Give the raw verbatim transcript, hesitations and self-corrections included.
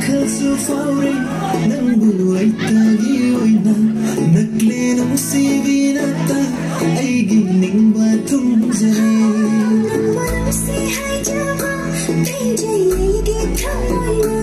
wakalsu fauri nangulu ay tagi oina nakle nang sivinata ay gining batum jare nang si hai java pinjay ay githamoina